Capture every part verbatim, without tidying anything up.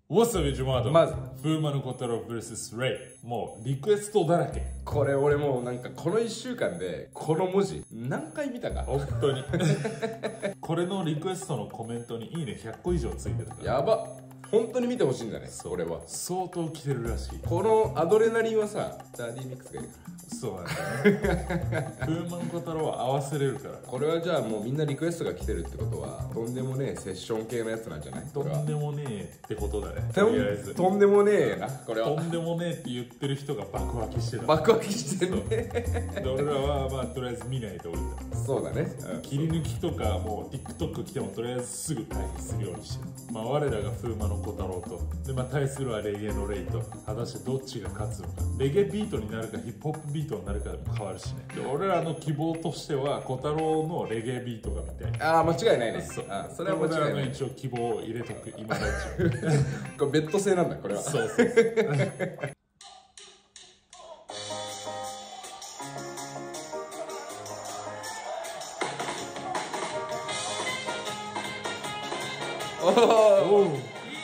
What's up, ジュマード。 まず風魔の小太郎 ブイエス レイ。もうリクエストだらけ。 これ俺もうなんかこのいっしゅうかんでこの文字何回見たか。 本当にこれのリクエストのコメントにいいねひゃっこ以上ついてるから。 やば、本当に見てほしいんだね。これは相当来てるらしい。 このアドレナリンはさ、ダーディーミックスがいるから。 そうなんだね風魔の小太郎は合わせれるから。 これはじゃあもうみんなリクエストが来てるってことはとんでもねえセッション系のやつなんじゃない？ とんでもねえってことだね。 ととりあえずんとんでもねえな、これは。 とんでもねえって言ってる人が爆湧きしてた。 爆発してるね。 で俺らはまあとりあえず見ないと置いた。 そうだね、うん、 切り抜きとかもう TikTok 来てもとりあえずすぐ退避するようにしてる。まあ我らが風魔の小太郎とで、まあ、対するはレゲエのレイと、果たしてどっちが勝つのか。レゲエビートになるかヒップホップビートになるかでも変わるしね。で俺らの希望としては小太郎のレゲエビートが見たい。 ああ間違いないね。 そうあそれは間違いない。 俺らの一応希望を入れとく今のうちこれベッド制なんだこれは。 そうそうそうおおおう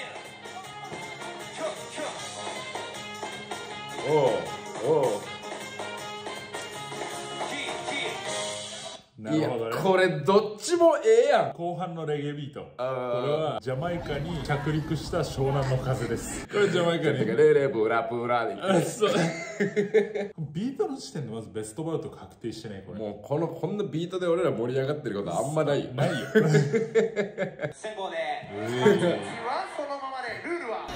おおおなるほどね。 これどっちもええやん。 後半のレゲエビート、これあーはジャマイカに着陸した湘南の風です。これジャマイカにレレブラブラでいあそうビートの時点でまずベストバウト確定してね。これもうこのこんなビートで俺ら盛り上がってることあんまないよ。 ないよ先行で、はそのままで、ルールは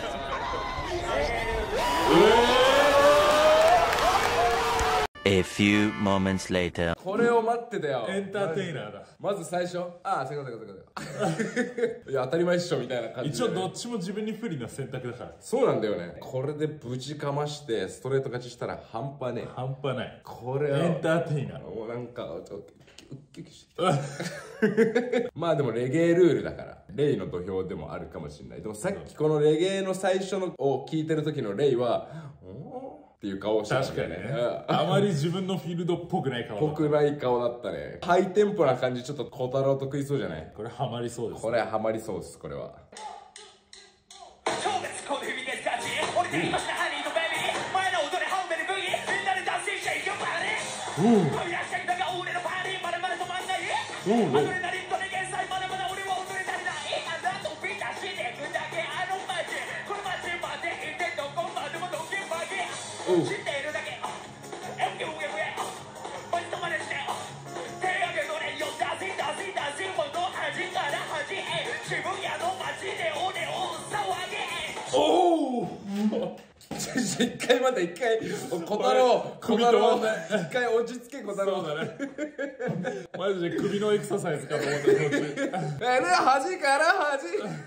A few moments later. これを待ってたよ。 エンターテイナーだ。 まず最初、ああそういうことそういうこといや当たり前っしょみたいな感じで、 一応どっちも自分に不利な選択だから。 そうなんだよね。これでぶちかましてストレート勝ちしたら半端ねえ。 半端ない。 これはエンターテイナー。 もうなんかちょっとウッキウキしてきたまあでもレゲエルールだからレイの土俵でもあるかもしれない。でもさっきこのレゲエの最初のを聞いてる時のレイはおーっていう顔をしてたんだよね。 確かにね。あまり自分のフィールドっぽくない顔だ。 ぽくない顔だったね。ハイテンポな感じちょっと小太郎と食いそうじゃない？ これハマりそうです。 これハマりそうです。これは超絶コーディビゲスガチ降りてきましたハニーとベビー前の踊れハウメルブギみんなでダンスシェイクパーティー飛び出してきたが俺のパーティーまだまだ止まんないアドレナリンとレゲエさえまだまだ俺は踊れたりないあんなとび出してくだけあの街この街まで行ってどこまでもドキバギ知っているだけエンゲウエウエマジとまでして手上げのねよダシダシダシこの端から端へ渋谷の街で俺を騒げおお一回待って一回小太郎小太郎一回落ち着け小太郎。 そうだねマジで首のエクササイズかと思った途中えね端から端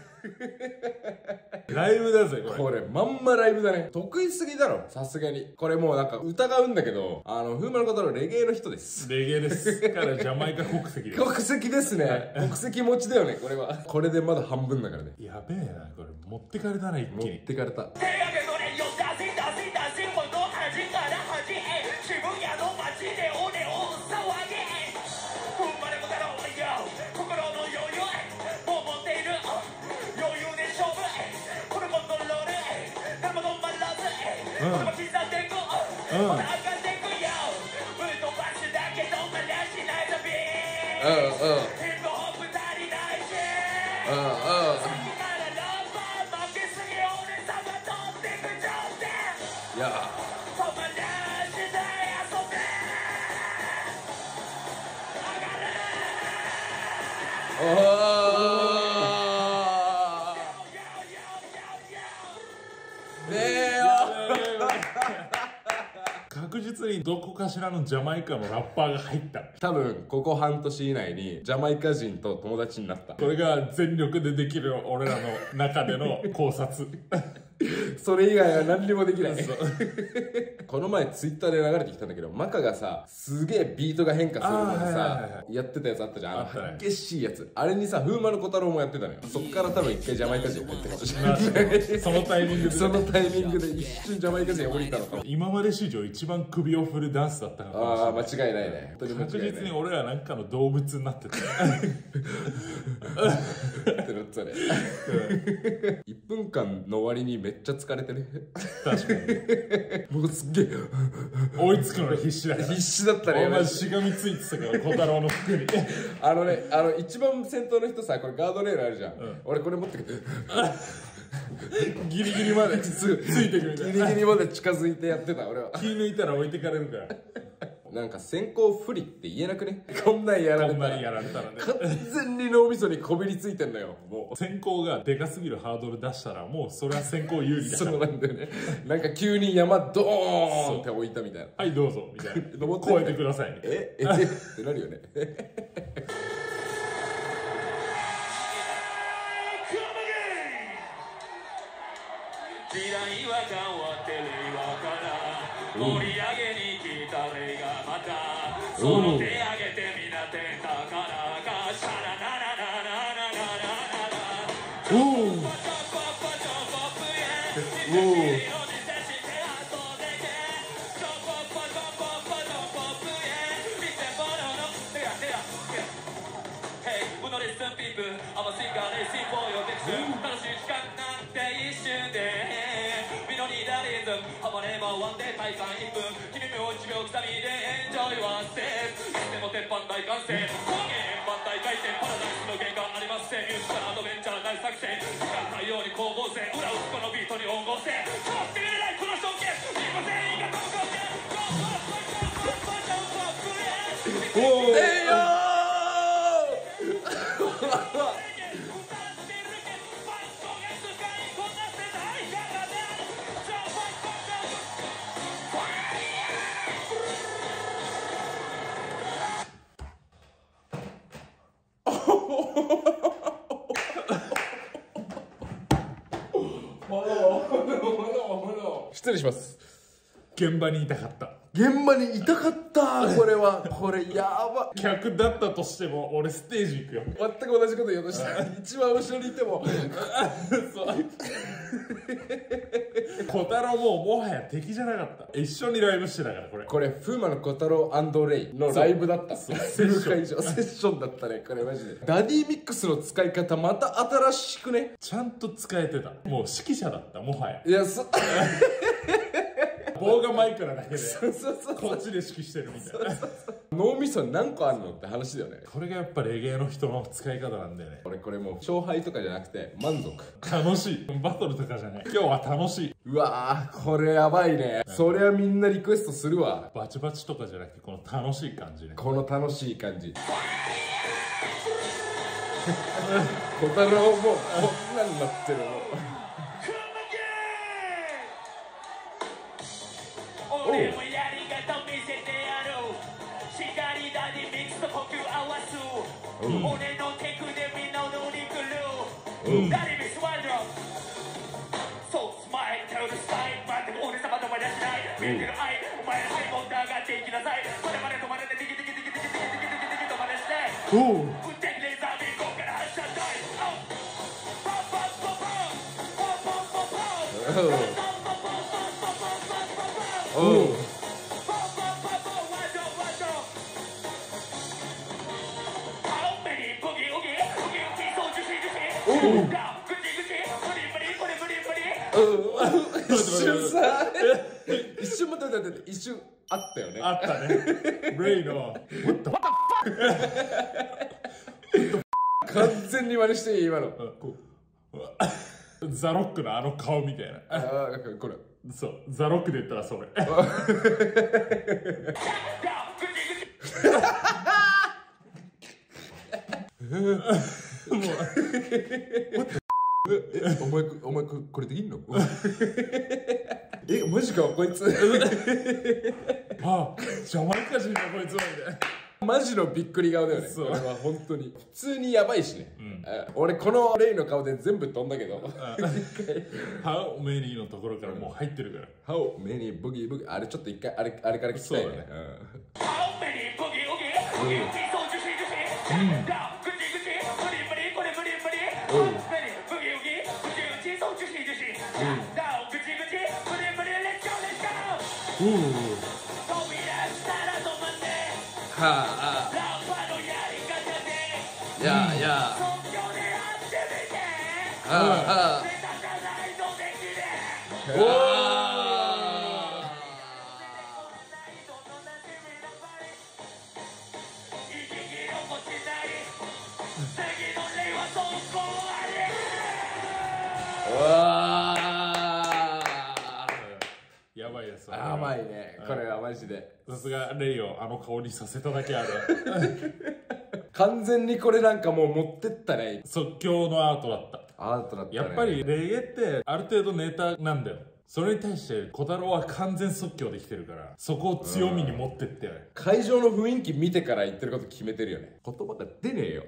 ライブだぜこれ。 これまんまライブだね。得意すぎだろさすがに。これもうなんか疑うんだけどあの風魔の小太郎レゲエの人です。 レゲエですからジャマイカ国籍です。 国籍ですね。国籍持ちだよねこれは。これでまだ半分だからね。 やべえなこれ。持ってかれたな一気持っに。 てかれた。 手上げのねよダシダシダシこの端から端へ渋谷の街で俺を騒げふんばれもだろうよ心の余裕もう持っている余裕で勝負このコントロール誰も止まらずこの刻んでいくまだ上がっていくよぶっ飛ばすだけどまだしない旅うんうんヒップホップ足りないしうんうんさっきからラッパー負けすぎ俺さが取ってく上手いや止まらしない遊べおおねえよ確実にどこかしらのジャマイカのラッパーが入った。 多分ここ半年以内にジャマイカ人と友達になった。 これが全力でできる俺らの中での考察それ以外は何にもできないこの前ツイッターで流れてきたんだけど、マカがさすげえビートが変化するのでさやってたやつあったじゃん。あの激しいやつ、あれにさ風魔の小太郎もやってたのよ。そっから多分一回ジャマイカ人降りたかもしれないそのタイミングでそのタイミングで一瞬ジャマイカ人降りたのかも。 今まで史上一番首を振るダンスだったかもしれない。 ああ間違いないね。本当に間違いない。 確実に俺らなんかの動物になってたってなってたねいっぷんかんの終わりにめっちゃ疲れてね確かにもうすっげえ追いつくのに必死だから必死だったね。 お前しがみついてたから小太郎の服にあのね、あの一番先頭の人さ、これガードレールあるじゃん、うん、俺これ持ってくるギリギリまでつついてくみたいな、 ギリギリまで近づいてやってた俺は。 気抜いたら置いてかれるからなんか先行不利って言えなくね。こんなんやられたら、 こんなんやられたらね完全に脳みそにこびりついてんのよ。もう先行がでかすぎるハードル出したらもうそれは先行有利だからそうなんだよね。なんか急に山ドーンって置いたみたいな。 はいどうぞみたいな登って超えてくださいええってなるよね時代は変わって令和から盛り上げに来た例がまたその手上げてみなてたからかシャラララララララララおおハマればワンデー大会いっぷん君もいちびょう刻みでエンジョイワンステップいつでも鉄板大歓声高原円盤大回転パラダイスの玄関ありませんミュージカルアドベンチャー大作戦時間太陽に光合成裏打つこのビートに音合成通ってみれないこの証券すいませんいいかともこけおーえいよー失礼します。 現場にいたかった。 現場にいたかったこれはこれやば。 客だったとしても俺ステージ行くよ。 全く同じこと言おうとした一番後ろにいてもそう小太郎ももはや敵じゃなかった。一緒にライブしてたからこれこれ風魔の小太郎&レイのライブだった。セッションセッションだったねこれマジで。ダディミックスの使い方また新しくね。 ちゃんと使えてた。もう指揮者だったもはや。 いやそ棒がマイクなだけでそうそうそうこっちで指揮してるみたいな。 脳みそ何個あんのって話だよね。 これがやっぱレゲエの人の使い方なんだよね。 俺これもう勝敗とかじゃなくて満足。 楽しい。バトルとかじゃない。今日は楽しい。 うわーこれやばいね。そりゃみんなリクエストするわ。 バチバチとかじゃなくてこの楽しい感じね。 この楽しい感じ小太郎もこんなんなってるの。 俺もやり方見せてやる。しっかりダディミックスと呼吸合わす。俺のテクでみんな乗り来る。ダディミックスワイルド。そうスマイルテルスタイル。待っても俺様とまでしない。見えてる愛。お前のハイボンダーがっていきなさい。までまで止まれてディキディキディキディキディキディキディキとまでして。 おお。 打ってレーザービーコンから発射したい。パンパンパンパンパンパンパンパン。 おう一瞬さ一瞬待って待って一瞬あったよね。 あったね。レイの完全に真似していい今の。 ザロックのあの顔みたいな。 ああこれそうザロックで言ったらそれ。 えお前お前これできんの？えマジかこいつ。 あジャマイカ人だこいつまで。 マジのびっくり顔だよね。 そうこれは本当に普通にやばいしね、うん、俺このレイの顔で全部飛んだけど How many のところからもう入ってるから How many boogie boogie あれちょっと一回あれあれから聞きたいね。 そうだね、 うん、 How many boogie boogie boogie boogie そうジュシジュシダウグチグチブリブリこれブリブリ How many boogie boogie boogie そうジュシジュシダウグチグチブリブリ Let's go Let's go 飛び出したら止まんねはあラッパのやり方でいやいや即興でやってみてはあ目立たないとできねおおやばいです。 やばいね、これはマジで。 さすがレイをあの顔にさせただけある。 完全にこれなんかもう持ってったね。 即興のアートだった。 アートだったね。 やっぱりレゲエってある程度ネタなんだよ。それに対して小太郎は完全即興できてるから、そこを強みに持ってって、うん、 会場の雰囲気見てから言ってること決めてるよね。言葉が出ねえよ。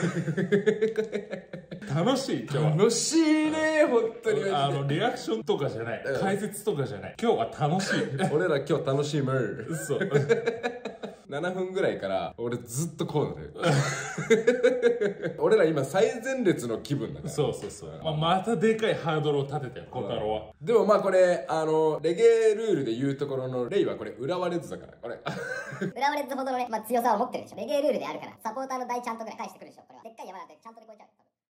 楽しい今日は。 楽しいね本当に。 あのリアクションとかじゃない、うん、解説とかじゃない、今日は楽しい。 俺ら今日楽しいむ。 嘘。 ななふんぐらいから俺ずっとこうなのよ。俺ら今最前列の気分だから。 そうそうそう、まあ、またでかいハードルを立てたよ小太郎は。 でもまあこれあのレゲエルールで言うところのレイはこれ浦和レッズだからこれ。 浦和レッズほどのね、まあ、強さを持ってるでしょ。レゲエルールであるからサポーターの大ちゃんとぐらい返してくるでしょ。これはでっかい山なんてちゃんとで超えちゃう。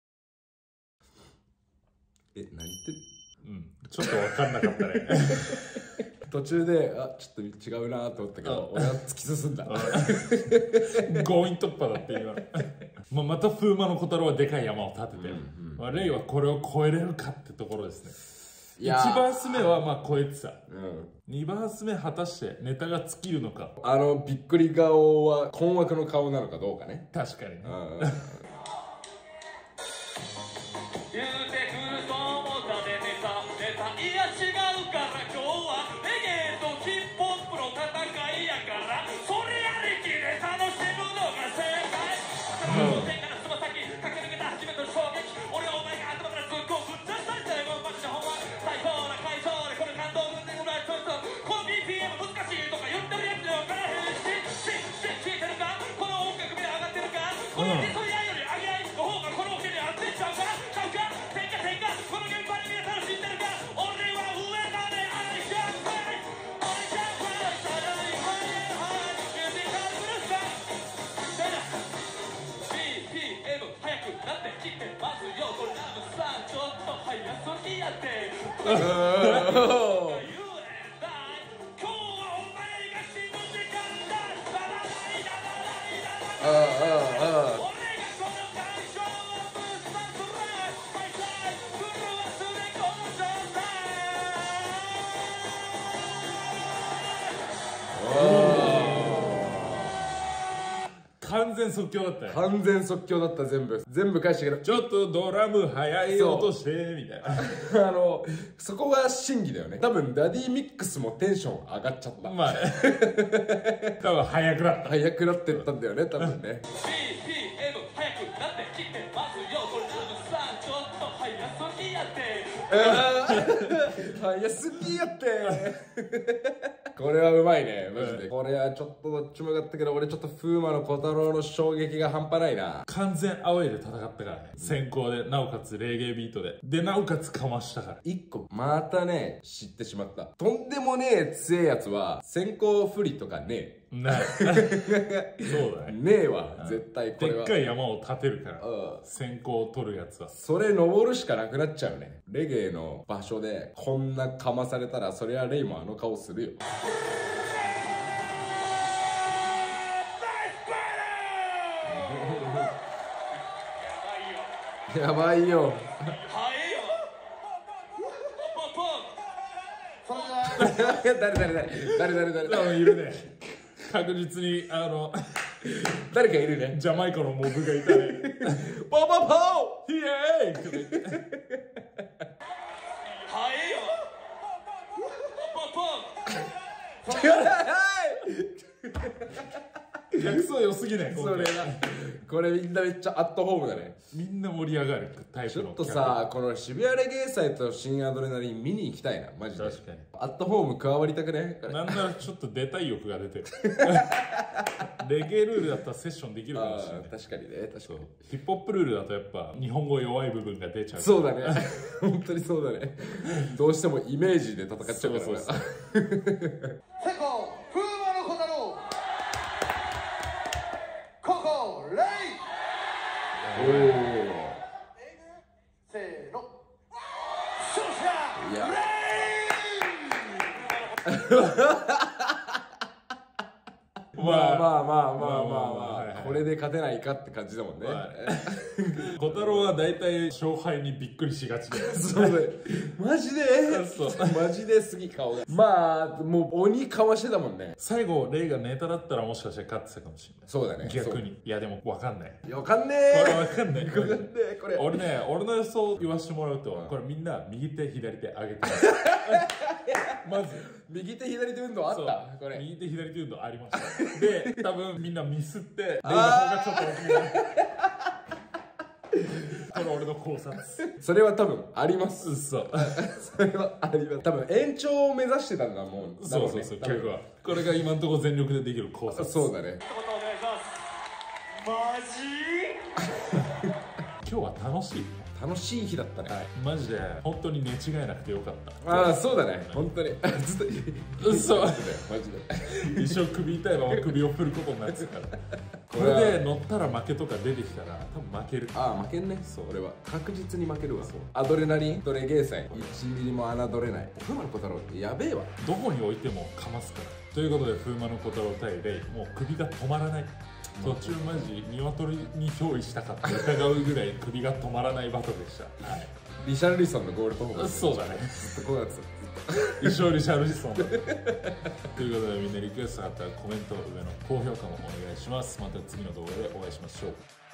え、何言ってる？ うん、ちょっと分かんなかったね。 途中であちょっと違うなと思ったけど俺は突き進んだ。 強引突破だって今。まあまた風魔の小太郎はでかい山を立てて、うんうん、まあ、レイはこれを超えれるかってところですね。いちバース目はまあ超えてた、うん、にバース目果たしてネタが尽きるのか。 あのびっくり顔は困惑の顔なのかどうかね。 確かにね。 言うてくると思ったでネタネタいや違うから今日はレゲエとヒップホップの戦いやからそれありきで楽しむのが正解。天からつま先駆け抜けた初めての衝撃。俺はお前が頭からずっとぶっ出したい最後のマッチのほんま最高な会場でこの感動運転ぐらいちょっとこの ビーピーエム 難しいとか言ってるやつで分からへんししし聞いてるかこの音楽目上がってるかこのディソリアより上げ合いの方がこのオケに合ってんちゃうかちゃうか天下天下この現場に皆さん知ってるか俺は上だね愛しゃんぱい愛しゃんぱいさらにハイエンハイミュージカルブルースだだだ ビーピーエム 早くなってきてますよこれラブさんちょっと早すぎやって言えない今日はお前が死ぬ時間ださらないだらないだらない俺がこの会場をぶっ刺すらハイサイ狂わすレコードだ完全即興だったよ。 完全即興だった。全部全部返してくれ。 ちょっとドラム早い音してみたいな。 あのそこが真偽だよね。多分ダディミックスもテンション上がっちゃった。 まあ多分早くなった早くなってったんだよね多分ね。 ビーピーエム 早くなってきてますよこれラブさんちょっと早すぎやって早すぎやってこれはうまいねマジで、うん、これはちょっとどっちもよかったけど俺ちょっと風磨の小太郎の衝撃が半端ないな。 完全アウェイで戦ったからね、先行でなおかつレゲエビートででなおかつかましたから。 一個またね知ってしまった。とんでもねえ強えやつは先行不利とかねえない。そうだね。 ねえわ絶対これは。 でっかい山を立てるから先行を取るやつはそれ登るしかなくなっちゃうね。レゲエの場所でこんなかまされたらそりゃレイもあの顔するよ。やばいよ。誰誰誰誰誰誰誰いるね。確実にあの誰かいるね。 ジャマイカのモブがいたね。 ポポポーイエーイとか言って。 はえよ。ポポポ。 客層良すぎない？ それな。これみんなめっちゃアットホームだね。 みんな盛り上がるタイプの。 ちょっとさ、この渋谷レゲエ祭と新アドレナリン見に行きたいな、マジで。 確かに。 アットホーム加わりたくね？ なんならちょっと出たい欲が出てる。レゲエルールだったらセッションできるかもしれない。 確かにね、確かに。 ヒップホップルールだとやっぱ日本語弱い部分が出ちゃう。 そうだね。本当にそうだね。どうしてもイメージで戦っちゃうから。 そうそうそう。 セコ風磨の小太郎ココレイおせーの勝者いやレイまあまあまあまあまあまあまあ、これで勝てないかって感じだもんね。 小太郎は大体勝敗にびっくりしがちで。 そうだよ。マジでそうマジですぎ顔が。まあ、もう鬼かわしてたもんね。 最後レイがネタだったらもしかして勝ってたかもしれない。 そうだね。 逆に。いやでも分かんない。 わかんねこれえ。 分かんない。 わかんねえ、これ。 俺ね、俺の予想言わしてもらうと、これみんな右手左手上げてますまず右手左手運動あそうったこれ。 右手左手運動ありましたで、多分みんなミスってレイの方がちょっと大きくなるこれ俺の考察。 それは多分あります。 うっそそれはあります。多分延長を目指してたんだもん。 そうそうそう、 多分客はこれが今のところ全力でできる考察。 そうだね。 一言お願いしますマジ今日は楽しい。 楽しい日だったね。 はい、マジで本当に寝違えなくてよかったああ、そうだね。本当にずっと嘘マジで。 一生首痛いまま首を振ることになってたからこれで乗ったら負けとか出てきたら多分負ける。 ああ、負けんね。そう、俺は確実に負けるわ。アドレナリンとレゲエ祭いちミリも侮れない。風磨の小太郎ってやべえわ。 どこに置いてもかますから。ということで風磨の小太郎対レイ、もう首が止まらない。途中マジ鶏に憑依したかって疑うぐらい首が止まらないバトルでした。はい、 リシャルリソンのゴールパフォーマンス。 そうだね。 ずっとこうやってた。 一生リシャルリソンということで、みんなリクエストがあったらコメント、上の高評価もお願いします。また次の動画でお会いしましょう。